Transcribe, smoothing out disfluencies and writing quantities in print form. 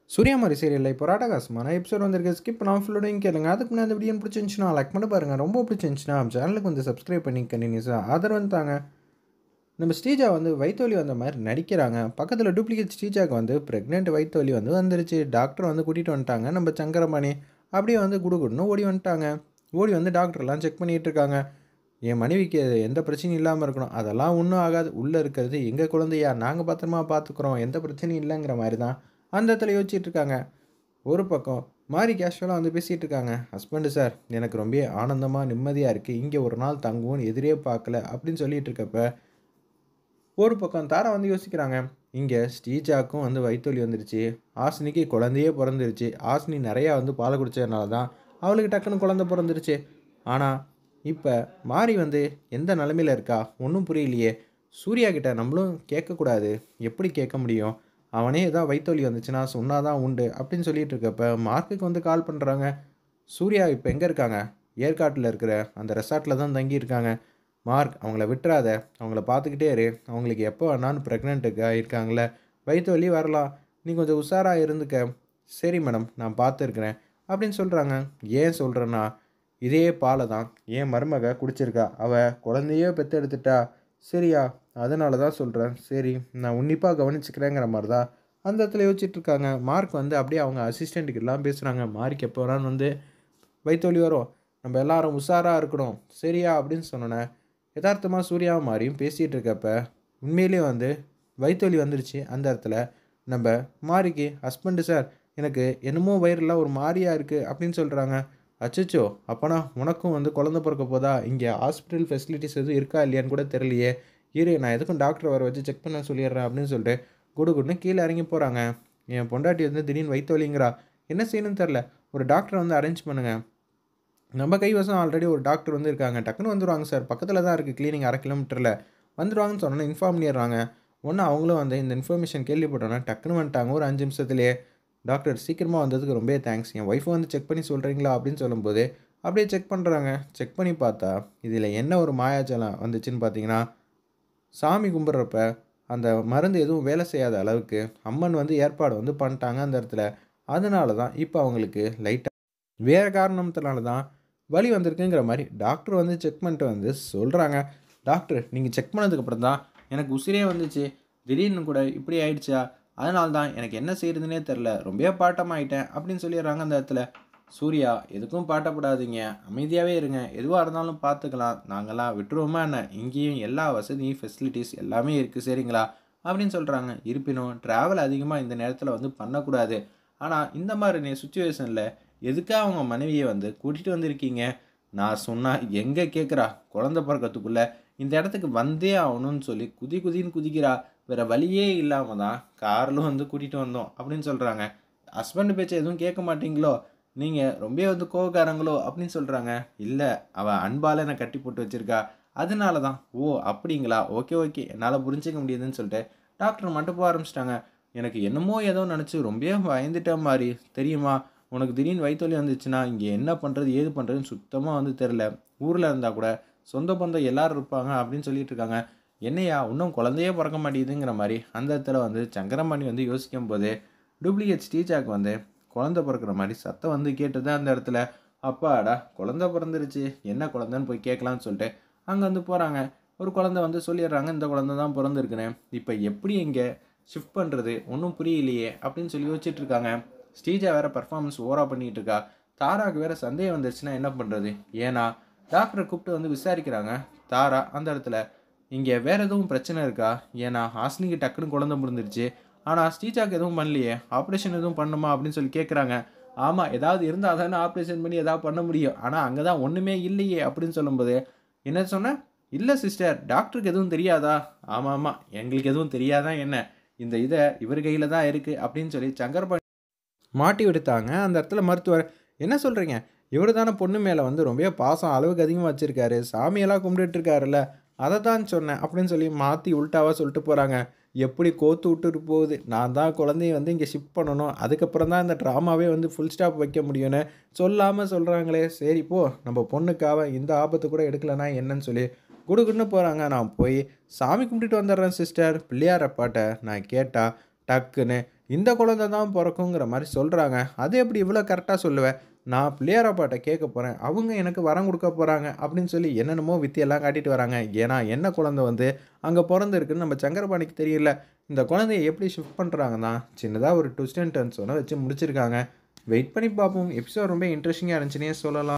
சூர்யாமாரி சீரியல்ல இப்போ ராட்டகாசமான எபிசோட் வந்திருக்கு. ஸ்கிப் பண்ணாம ஃபுல்லோடையும் கேளுங்க. அதுக்கு முன்னாடி அந்த வீடியோ பிடிச்சிருந்துச்சுன்னா லைக் பண்ணி பாருங்க. ரொம்ப பிடிச்சிருந்துச்சுன்னா சேனலுக்கு வந்து சப்ஸ்கிரைப் பண்ணி கண்டினியூஸாக ஆதரவு வந்துட்டாங்க. நம்ம ஸ்ரீஜா வந்து வயிற்று வலி வந்த மாதிரி நடிக்கிறாங்க. பக்கத்தில் டூப்ளிகேட் ஸ்ரீஜாவுக்கு வந்து ப்ரெக்னென்ட் வயிற்று வலி வந்து வந்துருச்சு. டாக்டர் வந்து கூட்டிகிட்டு வந்துட்டாங்க. நம்ம சங்கரமணி அப்படியே வந்து குடுகுடுன்னு ஓடி வந்துட்டாங்க. ஓடி வந்து டாக்டர்லாம் செக் பண்ணிகிட்டு இருக்காங்க. என் மனைவிக்கு எந்த பிரச்சனையும் இல்லாமல் இருக்கணும், அதெல்லாம் ஒன்றும் ஆகாது, உள்ளே இருக்கிறது எங்கள் குழந்தையா, நாங்கள் பத்திரமா பார்த்துக்குறோம், எந்த பிரச்சனையும் இல்லைங்கிற மாதிரி தான் அந்த இடத்துல யோசிச்சுட்டு இருக்காங்க. ஒரு பக்கம் மாரி கேஷுவலாக வந்து பேசிகிட்டு இருக்காங்க. ஹஸ்பண்டு சார், எனக்கு ரொம்ப ஆனந்தமாக நிம்மதியாக இருக்குது, இங்கே ஒரு நாள் தங்குவோன்னு எதிரே பார்க்கல அப்படின்னு சொல்லிட்டு இருக்கப்ப, ஒரு பக்கம் தாரா வந்து யோசிக்கிறாங்க. இங்கே ஸ்ரீஜாக்கும் வந்து வயிற்று வலி வந்துருச்சு, ஆசினிக்கு குழந்தையே பிறந்துருச்சு. ஆசினி நிறையா வந்து பால் குடித்ததுனால தான் அவளுக்கு டக்குன்னு குழந்தை பிறந்துருச்சு. ஆனால் இப்போ மாரி வந்து எந்த நிலமையில இருக்கா ஒன்றும் புரியலையே. சூர்யா கிட்ட நம்மளும் கேட்கக்கூடாது, எப்படி கேட்க முடியும்? அவனே ஏதாவது வயிற்று வலி வந்துச்சுன்னா சொன்னாதான் உண்டு அப்படின்னு சொல்லிட்டு இருக்கப்ப மார்க்குக்கு வந்து கால் பண்ணுறாங்க. சூர்யா இப்போ எங்கே இருக்காங்க? ஏற்காட்டில் இருக்கிற அந்த ரெசார்ட்டில் தான் தங்கியிருக்காங்க. மார்க், அவங்கள விட்டுறாத, அவங்கள பார்த்துக்கிட்டே இரு. அவங்களுக்கு எப்போ வேணாலும் ப்ரெக்னென்ட்டுக்கு இருக்காங்களே, வயிற்று வலி வரலாம், நீ கொஞ்சம் உஷாராக இருந்துக்க. சரி மேடம், நான் பார்த்துருக்குறேன் அப்படின்னு சொல்கிறாங்க. ஏன் சொல்கிறேன்னா, இதே பாலை தான் என் மருமக குடிச்சிருக்கா, அவள் குழந்தையே பெற்றெடுத்துட்டா. சரியா? அதனால தான் சொல்கிறேன். சரி, நான் உன்னிப்பாக கவனிச்சுக்கிறேங்கிற மாதிரி தான் அந்த இடத்துல யோசிச்சுட்ருக்காங்க. மார்க் வந்து அப்படியே அவங்க அசிஸ்டண்ட்டுக்கெல்லாம் பேசுகிறாங்க. மார்க் எப்போ வேணாலும் வந்து வயிற்று வலி வரும், நம்ம எல்லாரும் உஷாராக இருக்கணும், சரியா அப்படின்னு சொன்னோன்னே யதார்த்தமாக சூர்யாவை மாதிரியும் பேசிகிட்டு இருக்கப்ப உண்மையிலேயே வந்து வயிற்று வலி வந்துருச்சு. அந்த இடத்துல நம்ம மாரிக்கு, ஹஸ்பண்டு சார், எனக்கு என்னமோ வயிறுலாம் ஒரு மாதிரியாக இருக்குது அப்படின்னு சொல்கிறாங்க. அச்சச்சோ, அப்போனா உனக்கும் வந்து குழந்தை பிறக்க போதா? இங்கே ஹாஸ்பிட்டல் ஃபெசிலிட்டிஸ் எதுவும் இருக்கா இல்லையான்னு கூட தெரியலையே. இரு, நான் எதுக்கும் டாக்டர் வர வச்சு செக் பண்ண சொல்லிடுறேன் அப்படின்னு சொல்லிட்டு குடுகுடுன்னு கீழே இறங்கி போகிறாங்க. என் பொண்டாட்டி வந்து திடீர்னு வயிற்று வலிங்கிறா, என்ன செய்யணும்னு தெரில, ஒரு டாக்டரை வந்து அரேஞ்ச் பண்ணுங்கள். நம்ம கைவசம் ஆல்ரெடி ஒரு டாக்டர் வந்து இருக்காங்க, டக்குன்னு வந்துடுவாங்க சார், பக்கத்தில் தான் இருக்குது கிளினிக், 1/2 கிலோமீட்டரில் வந்துடுவாங்கன்னு சொன்னோன்னே இன்ஃபார்ம் பண்ணிடுறாங்க. ஒன்று அவங்களும் வந்து இந்த இன்ஃபர்மேஷன் கேள்விப்பட்டோன்னா டக்குன்னு வந்துட்டாங்க ஒரு 5 நிமிஷத்துலேயே. டாக்டர், சீக்கிரமாக வந்ததுக்கு ரொம்ப தேங்க்ஸ், என் ஒய்ஃபை வந்து செக் பண்ணி சொல்கிறீங்களா அப்படின்னு சொல்லும்போது அப்படியே செக் பண்ணுறாங்க. செக் பண்ணி பார்த்தா இதில் என்ன ஒரு மாயாஜலம் வந்துச்சுன்னு பார்த்தீங்கன்னா, சாமி கும்பிட்றப்ப அந்த மருந்து எதுவும் வேலை செய்யாத அளவுக்கு அம்மன் வந்து ஏற்பாடு வந்து பண்ணிட்டாங்க அந்த இடத்துல. அதனால தான் இப்போ அவங்களுக்கு லைட்டாக வேறு காரணத்தினால தான் வலி வந்திருக்குங்கிற மாதிரி டாக்டர் வந்து செக் பண்ணிட்டு வந்து சொல்கிறாங்க. டாக்டர், நீங்கள் செக் பண்ணதுக்கப்புறம் தான் எனக்கு உசிரே வந்துச்சு, திடீர்னு கூட இப்படி ஆயிடுச்சா, அதனால தான் எனக்கு என்ன செய்கிறதுனே தெரில, ரொம்ப பாட்டமாயிட்டேன் அப்படின்னு சொல்லிடுறாங்க அந்த இடத்துல. சூர்யா, எதுக்கும் பாட்டப்படாதீங்க, அமைதியாகவே இருங்க, எதுவாக இருந்தாலும் பார்த்துக்கலாம், நாங்களாம் விட்டுருவோமா என்ன, இங்கேயும் எல்லா வசதியும் ஃபெசிலிட்டிஸ் எல்லாமே இருக்குது, சரிங்களா அப்படின்னு சொல்கிறாங்க. இருப்பினும் ட்ராவல் அதிகமாக இந்த நேரத்தில் வந்து பண்ணக்கூடாது. ஆனால் இந்த மாதிரி சுச்சுவேஷனில் எதுக்காக அவங்க மனைவியை வந்து கூட்டிகிட்டு வந்திருக்கீங்க? நான் சொன்னால் எங்கே கேட்குறா, குழந்த பிறக்கிறதுக்குள்ளே இந்த இடத்துக்கு வந்தே ஆகணும்னு சொல்லி குதி குதின்னு குதிக்கிறா. வேறு வழியே இல்லாமல் தான் காரில் வந்து கூட்டிகிட்டு வந்தோம் அப்படின்னு சொல்கிறாங்க. ஹஸ்பண்ட் பேச்சை எதுவும் கேட்க மாட்டீங்களோ, நீங்கள் ரொம்ப வந்து கோவக்காரங்களோ அப்படின்னு சொல்கிறாங்க. இல்லை, அவள் அன்பால் என்னை கட்டி போட்டு வச்சுருக்கா, அதனால தான். ஓ அப்படிங்களா, ஓகே ஓகே, என்னால் புரிஞ்சிக்க முடியுதுன்னு சொல்லிட்டு டாக்டர் மட்டும் போக ஆரம்பிச்சிட்டாங்க. எனக்கு என்னமோ ஏதோ நினச்சி ரொம்ப பயந்துட்ட மாதிரி தெரியுமா, உனக்கு திடீர்னு வயிற்று வலி வந்துச்சுன்னா இங்கே என்ன பண்ணுறது ஏது பண்ணுறதுன்னு சுத்தமாக வந்து தெரில. ஊரில் இருந்தால் கூட சொந்த பந்தம் எல்லோரும் இருப்பாங்க அப்படின்னு சொல்லிட்டு இருக்காங்க. என்னையா இன்னும் குழந்தையே பிறக்க மாட்டேங்குதுங்கிற மாதிரி அந்த இடத்துல வந்து சங்கரமணி வந்து யோசிக்கும் போது டூப்ளிகேட் ஸ்டீஜாக்கு வந்து குழந்தை பிறக்கிற மாதிரி சத்தம் வந்து கேட்டுதான் அந்த இடத்துல. அப்பாடா, குழந்தை பிறந்துருச்சு, என்ன குழந்தைன்னு போய் கேட்கலான்னு சொல்லிட்டு அங்கே வந்து போகிறாங்க. ஒரு குழந்தை வந்து சொல்லிடுறாங்க, இந்த குழந்தை தான் பிறந்திருக்குன்னு. இப்போ எப்படி இங்கே ஷிஃப்ட் பண்ணுறது ஒன்றும் புரியலையே அப்படின்னு சொல்லி யோசிச்சுட்டு இருக்காங்க. ஸ்ரீஜா வேறு பர்ஃபார்மன்ஸ் ஓவராக பண்ணிகிட்டு இருக்கா. தாராவுக்கு வேறு சந்தேகம் வந்துருச்சுன்னா என்ன பண்ணுறது? ஏன்னா டாக்டரை கூப்பிட்டு வந்து விசாரிக்கிறாங்க. தாரா அந்த இடத்துல, இங்கே வேறு எதுவும் பிரச்சனை இருக்கா? ஏன்னா ஹாஸ்னிக்கு டக்குன்னு குழந்தை முடிஞ்சிருச்சு, ஆனால் ஸ்ரீஜாக்கு எதுவும் பண்ணலையே, ஆப்ரேஷன் எதுவும் பண்ணுமா அப்படின்னு சொல்லி கேட்குறாங்க. ஆமாம், ஏதாவது இருந்தால் தானே ஆப்ரேஷன் பண்ணி எதாவது பண்ண முடியும், ஆனால் அங்கே தான் ஒன்றுமே இல்லையே அப்படின்னு சொல்லும்போது, என்ன சொன்னேன்? இல்லை சிஸ்டர், டாக்டருக்கு எதுவும் தெரியாதா? ஆமாம் ஆமாம், எங்களுக்கு எதுவும் தெரியாதான் என்ன, இந்த இதை இவர் கையில் தான் இருக்குது அப்படின்னு சொல்லி சங்கர் மாட்டி விடுத்தாங்க அந்த இடத்துல மருத்துவர். என்ன சொல்கிறீங்க? இவர் தானே பொண்ணு மேலே வந்து ரொம்ப பாசம் அளவுக்கு அதிகமாக வச்சுருக்காரு, சாமியெல்லாம் கும்பிட்டுருக்காருல்ல, அதை தான் சொன்னேன் அப்படின்னு சொல்லி மாற்றி உல்ட்டாவாக சொல்லிட்டு போகிறாங்க. எப்படி கோத்து விட்டுட்டு போகுது, நான் தான் குழந்தைய வந்து இங்கே ஷிஃப்ட் பண்ணணும், அதுக்கப்புறம் தான் இந்த ட்ராமாவே வந்து ஃபுல் ஸ்டாப் வைக்க முடியும்னு சொல்லாமல் சொல்கிறாங்களே. சரி போ, நம்ம பொண்ணுக்காக இந்த ஆபத்து கூட எடுக்கலைன்னா என்னன்னு சொல்லி குடுகுடுன்னு போகிறாங்க. நான் போய் சாமி கும்பிட்டுட்டு வந்துடுறேன் சிஸ்டர், பிள்ளையார் அப்பாட்ட நான் கேட்டால் டக்குன்னு இந்த குழந்தை தான் பிறக்குங்கிற மாதிரி சொல்கிறாங்க. அது எப்படி இவ்வளோ கரெக்டாக சொல்லுவேன்? நான் பிள்ளையாரப்பாட்ட கேட்க போகிறேன், அவங்க எனக்கு வரம் கொடுக்க போகிறாங்க அப்படின்னு சொல்லி என்னென்னமோ வித்தையெல்லாம் காட்டிட்டு வராங்க. ஏன்னா என்ன குழந்தை வந்து அங்கே பிறந்திருக்குன்னு நம்ம சங்கரபாணிக்கு தெரியல. இந்த குழந்தைய எப்படி ஷிஃப்ட் பண்ணுறாங்கன்னா சின்னதாக ஒரு ட்விஸ்ட் அண்ட் டர்ன்ஸ் ஒன்று வச்சு முடிச்சிருக்காங்க. வெயிட் பண்ணி பார்ப்போம். எபிசோட் ரொம்ப இன்ட்ரெஸ்டிங்காக இருந்துச்சுன்னே சொல்லலாம்.